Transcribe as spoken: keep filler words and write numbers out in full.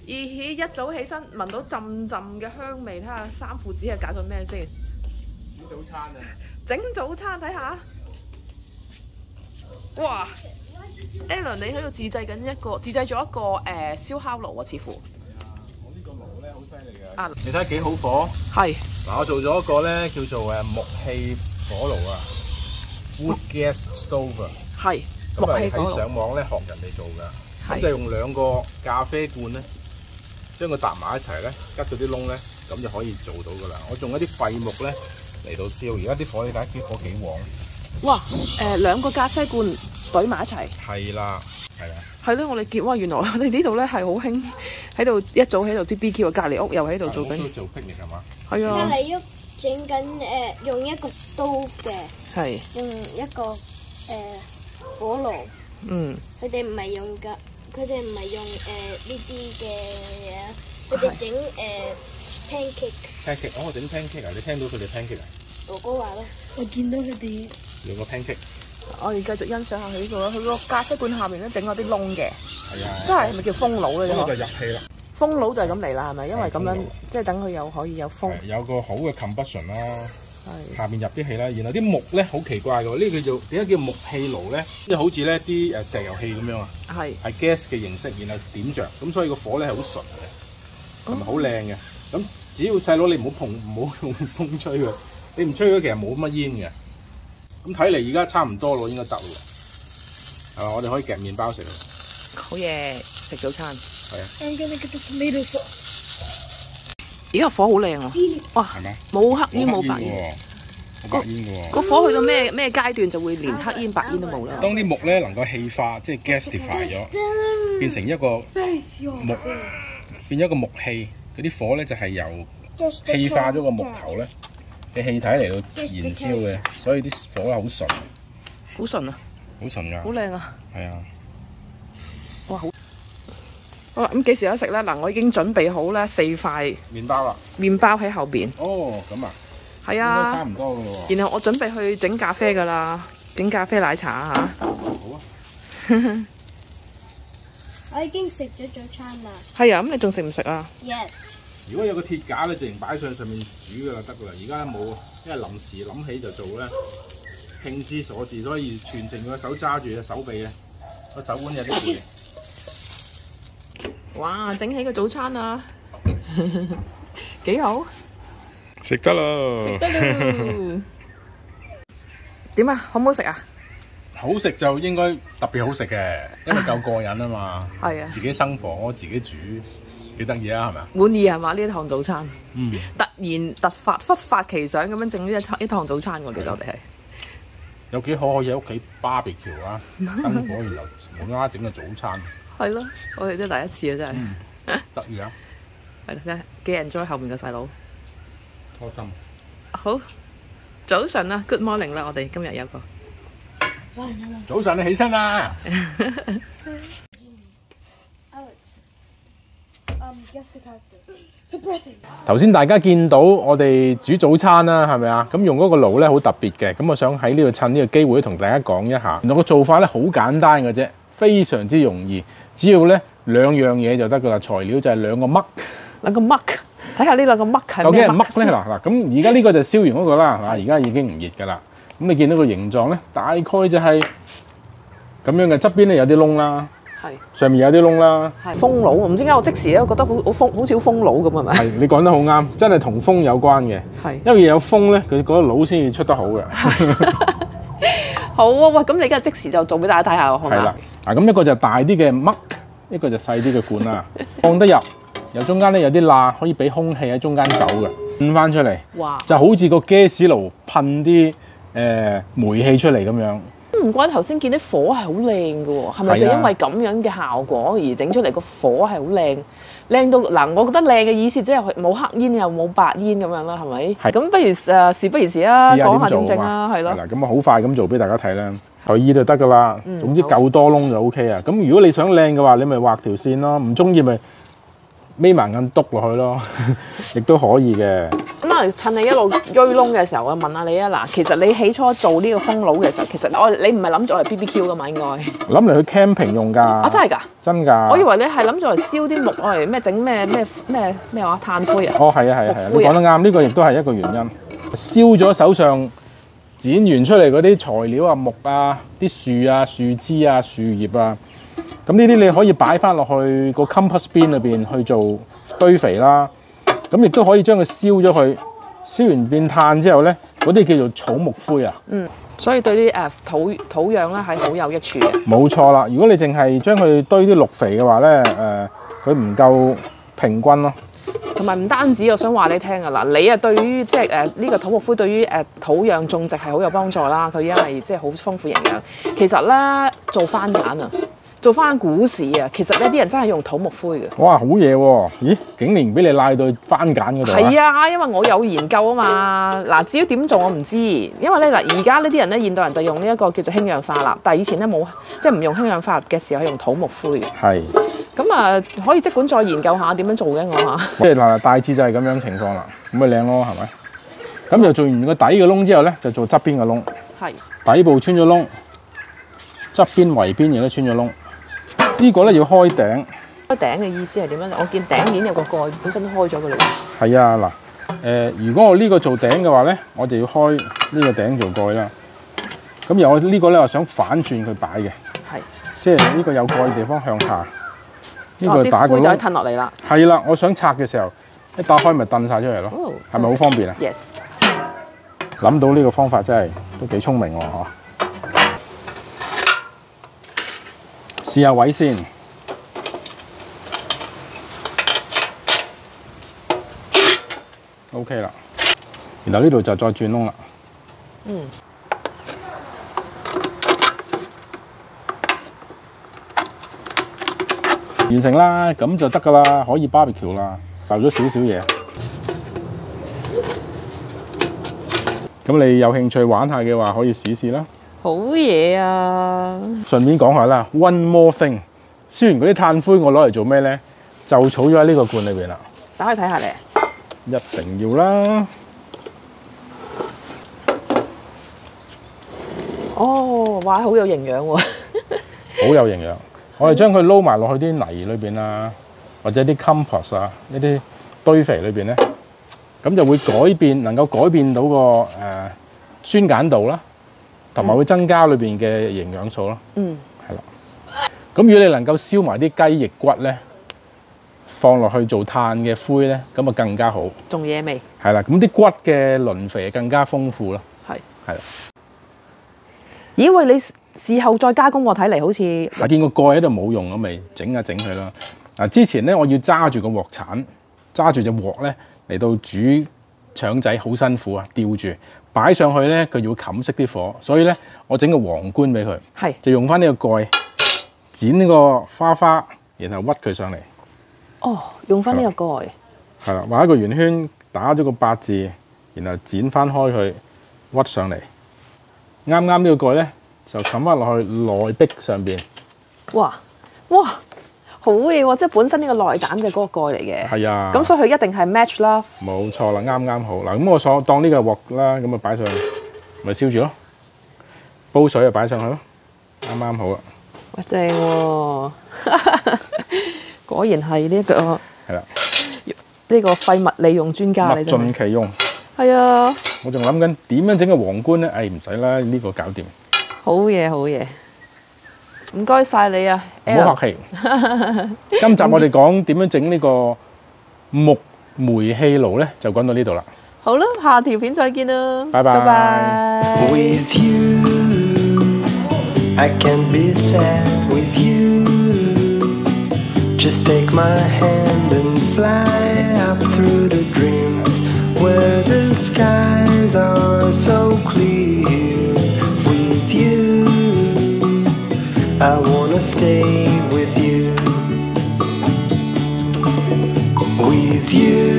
咦，一早起身聞到陣陣嘅香味，睇下三父子係搞咗咩先？ 煮早餐啊！ 整早餐睇下。哇 ！Alan 你喺度自製緊一個，自製咗一個誒、呃、燒烤爐啊，似乎。 我呢個爐咧好犀利嘅。 啊！ 你睇下幾好火。 係。 嗱，我做咗一個咧叫做誒木氣火爐啊 ，wood gas stove 啊。 係。 咁啊喺上網咧學人哋做㗎。咁就用兩個咖啡罐咧，將佢搭埋一齊咧，吉咗啲窿咧，咁就可以做到㗎啦。我用一啲廢木咧嚟到燒，而家啲火你睇下啲火幾旺。 哇！誒、呃、兩個咖啡罐堆埋一齊。係啦，係啦。 係咯，我哋見哇，原來我哋呢度咧係好興喺度一早喺度 B B Q 啊，隔離屋又喺度做緊。 做 picnic 係嘛？ 係啊。 隔離屋整緊誒用一個 stove 嘅。係。用一個誒、呃、火爐。嗯。佢哋唔係用㗎，佢哋唔係用誒呢啲嘅嘢，佢哋整誒 pancake。 pancake，哦，我整 pancake 啊！你聽到佢哋 pancake 啊？ 哥哥話咯，我見到佢哋兩個 pancake。 我哋繼續欣賞下佢呢個啦，佢個咖啡罐下面咧整咗啲窿嘅。係啊。即係係咪叫風爐咧？ 呢個就入氣啦。 風爐就係咁嚟啦，係咪？因為咁樣即係等佢有可以有風。 有個好嘅 combustion 啦。係。下面入啲氣啦，然後啲木咧好奇怪嘅，呢個叫做點解叫木氣爐咧？即係好似咧啲誒石油氣咁樣啊。係。係 gas 嘅形式，然後點着，咁所以個火咧係好純嘅，同埋好靚嘅。咁只要細佬你唔好碰，唔好用風吹佢。你唔吹佢其實冇乜煙嘅，咁睇嚟而家差唔多咯，應該得咯，係嘛？我哋可以夾麵包食咯。 好嘢，食早餐。 係啊。 而家火好靚喎，哇！ 係咪？ 冇黑煙冇白煙。 冇白煙嘅喎。 個火去到咩咩階段就會連黑煙白煙都冇啦。 當啲木咧能夠氣化，即係 gasify 咗，變成一個木，變咗一個木氣，嗰啲火咧就係由氣化咗個木頭咧嘅氣體嚟到燃燒嘅，所以啲火咧好純， 好純啊， 好純㗎， 好靚啊， 係啊， 哇好，好啦咁幾時有得食咧？嗱，我已經準備好咧四塊麵包啦， 麵包喺後邊。 哦，咁啊， 係啊， 差唔多㗎喎。 然後我準備去整咖啡㗎啦，整咖啡奶茶嚇。好啊。我已經食咗早餐啦。 係啊，咁你仲食唔食啊 ？Yes。 如果有個鐵架咧，直情擺上上面煮噶啦，得噶啦。而家冇，因為臨時諗起就做咧，興之所至，所以全程個手揸住隻手臂啊，個手腕有啲攰。 哇！整起個早餐啊，幾好， 食得啦， 食得啦。點啊？好唔好食啊？ 好食就應該特別好食嘅，因為夠過癮啊嘛。係啊，自己生火，自己煮。幾得意啊，係咪啊？ 滿意係嘛？呢一趟早餐， 嗯， 突然突發忽發奇想咁樣整呢一一趟早餐，我記得我哋係有幾可可以喺屋企 barbecue 啊，生火然後無啦啦整個早餐。 係咯，我哋都第一次啊，真係、 嗯、得意啊！ 係啦，幾人在後面個細佬， 開心。 好，早晨啊 ，Good morning 啦，我哋今日有個早晨你起身啦。頭先大家見到我哋煮早餐啦，係咪啊？咁用嗰個爐咧好特別嘅，咁我想喺呢度趁呢個機會同大家講一下。原來個做法咧好簡單嘅啫，非常之容易，只要咧兩樣嘢就得噶啦。材料就係兩個麥，兩個麥，睇下呢兩個麥係咩麥？究竟係麥咧？嗱嗱，咁而家呢個就燒完嗰個啦，嗱而家已經唔熱噶啦。咁你見到個形狀咧，大概就係咁樣嘅，側邊咧有啲窿啦。上面有啲窿啦，風爐，唔知點解我即時咧覺得好好風，好似風爐咁係咪？係，你講得好啱，真係同風有關嘅。係，因為有風咧，佢嗰個爐先至出得好嘅。好啊，喂，咁你而家即時就做俾大家睇下喎，好嘛？係啦，嗱，咁一個就大啲嘅麥，一個就細啲嘅罐啦，放得入，有中間咧有啲罅，可以俾空氣喺中間走嘅，噴翻出嚟。哇！就好似個 gas 爐噴啲誒煤氣出嚟咁樣。唔怪得頭先見啲火係好靚嘅喎，係咪就因為咁樣嘅效果而整出嚟個火係好靚，靚到嗱，我覺得靚嘅意思即係冇黑煙又冇白煙咁樣啦，係咪？係。咁不如誒事不宜遲啊，講下點整啊，係咯。係啦，咁啊好快咁做俾大家睇啦，隨意就得㗎啦。總之夠多窿就 O K 啊。咁如果你想靚嘅話，你咪畫條線咯；唔中意咪眯埋眼篤落去咯，亦都可以嘅。 咁啊，趁你一路鋥窿嘅時候，我問下你啊，嗱，其實你起初做呢個風爐嘅時候，其實我你唔係諗住嚟 B B Q 噶嘛？應該諗嚟去 camping 用㗎。啊， 真係㗎？ 真㗎。我以為你係諗住嚟燒啲木，嚟咩整咩咩咩咩話炭灰啊？ 哦，係啊係啊係啊，你講得啱，呢個亦都係一個原因。燒咗手上剪完出嚟嗰啲材料啊，木啊、啲樹啊、樹枝啊、樹葉啊，咁呢啲你可以擺翻落去個 compost bin 裏邊去做堆肥啦。咁亦都可以將佢燒咗佢，燒完變炭之後咧，嗰啲叫做草木灰啊。 嗯，所以對啲誒土土壤咧係好有益處嘅。 冇錯啦，如果你淨係將佢堆啲綠肥嘅話咧，誒佢唔夠平均咯。 同埋唔單止，我想話你聽啊，嗱，你啊對於即係誒呢個土木灰對於誒土壤種植係好有幫助啦。佢因為即係好豐富營養。其實咧做番梘啊，做翻股市啊，其實呢啲人真係用土木灰嘅。 哇，好嘢喎！咦，竟然俾你賴到番梘嗰度啊？ 係啊，因為我有研究啊嘛。嗱，至於點做我唔知，因為咧嗱，而家呢啲人咧，現代人就用呢一個叫做氫氧化鈉，但係以前咧冇，即係唔用氫氧化鈉嘅時候係用土木灰嘅。 係。咁啊，可以即管再研究下點樣做嘅我嚇。 即係嗱，大致就係咁樣情況啦，咁咪靚咯，係咪？咁就做完個底嘅窿之後咧，就做側邊嘅窿。係。底部穿咗窿，側邊圍邊亦都穿咗窿。呢個咧要開頂。開頂嘅意思係點樣？我見頂面有個蓋，本身都開咗嘅嘞。係啊，嗱，誒，如果我呢個做頂嘅話咧，我就要開呢個頂做蓋啦。咁而我呢個咧，我想反轉佢擺嘅。係。即係呢個有蓋嘅地方向下。呢個打個窿。啲灰就褪落嚟啦。係啦，我想拆嘅時候，一打開咪掟晒出嚟咯。哦。係咪好方便啊 ？Yes。諗到呢個方法真係都幾聰明喎，嗬。試下位先。OK 啦，然後呢度就再轉窿啦。嗯。完成啦，咁就得噶啦，可以 barbecue 啦。留咗少少嘢。咁你有興趣玩下嘅話，可以試試啦。好嘢啊！順便講下啦 ，one more thing， 燒完嗰啲炭灰，我攞嚟做咩咧？就儲咗喺呢個罐裏邊啦。打開睇下咧。一定要啦！哦，哇，好有營養喎！好有營養，我哋將佢撈埋落去啲泥裏邊啊，或者啲 compost 啊，呢啲堆肥裏邊咧，咁就會改變，能夠改變到個誒酸鹼度啦，同埋會增加裏邊嘅營養素咯。嗯，係啦。咁如果你能夠燒埋啲雞翼骨咧，放落去做炭嘅灰咧，咁啊更加好，仲惹味。係啦，咁啲骨嘅磷肥更加豐富咯。係係啦。咦？喂，你事後再加工，我睇嚟好似係見個蓋喺度冇用，咁咪整下整佢啦。嗱，之前咧我要揸住個鑊鏟，揸住隻鑊咧嚟到煮腸仔，好辛苦啊，吊住擺上去咧，佢要冚熄啲火，所以咧我整個皇冠俾佢，係就用翻呢個蓋剪呢個花花，然後屈佢上嚟。哦，用翻呢個蓋，係啦，畫一個圓圈，打咗個八字，然後剪翻開佢，屈上嚟，啱啱呢個蓋咧就冚翻落去內壁上邊。哇哇，好嘢喎！即係本身呢個內膽嘅嗰個蓋嚟嘅。係啊。咁所以佢一定係 match 啦。冇錯啦，啱啱好嗱。咁我所當呢個鑊啦，咁啊擺上去，咪燒住咯。煲水就擺上去咯，啱啱好啦。哇，正喎！果然係呢一個係啦，呢個廢物利用專家嚟，物盡其用。係啊，我仲諗緊點樣整個皇冠咧？誒唔使啦，呢個搞掂。好嘢，好嘢，唔該晒你啊！唔好客氣。今集我哋講點樣整呢個木煤氣爐咧，就講到呢度啦。好啦，下條片再見啦，拜拜。拜拜。With you, I can be sad with you. Just take my hand and fly up through the dreams where the skies are so clear. With you, I wanna stay with you. With you.